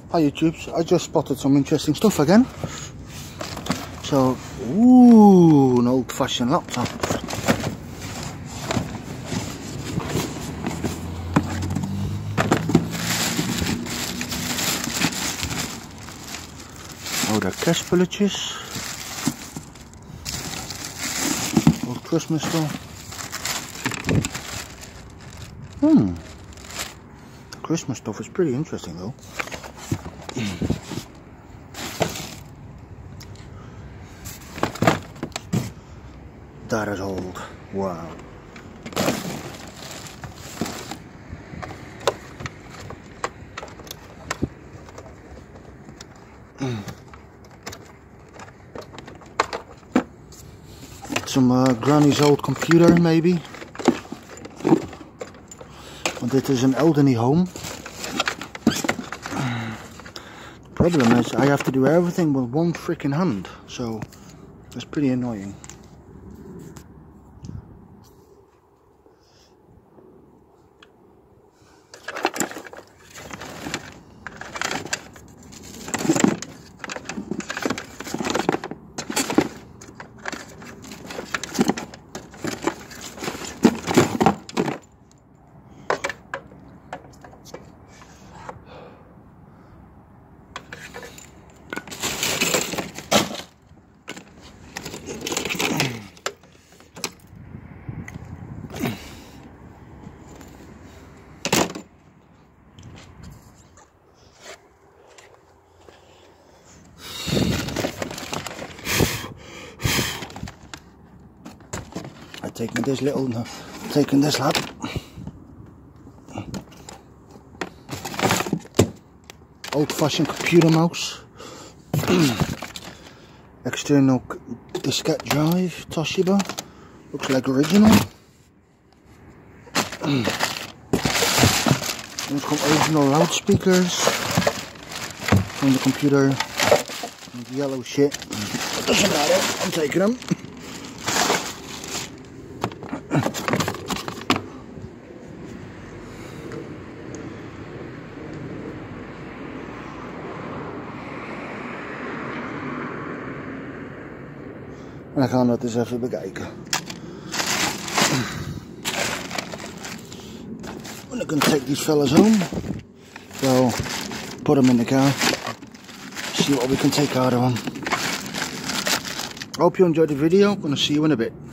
Hi YouTubes, I just spotted some interesting stuff again. So, ooh, an old-fashioned laptop. Oh, they're cash pillages. Old Christmas stuff. The Christmas stuff is pretty interesting though. That is old. Wow. Some granny's old computer maybe. Want dit is an elderly home. The problem is I have to do everything with one freaking hand, so that's pretty annoying. Taking this little, taking this lap. Old-fashioned computer mouse. External diskette drive, Toshiba. Looks like original. There's some original loudspeakers from the computer. And yellow shit. Doesn't matter. I'm taking them. En dan gaan we dat eens even bekijken. And I'm going to take these fellas home. So, put them in the car. See what we can take out of them. Hope you enjoyed the video. I'm going to see you in a bit.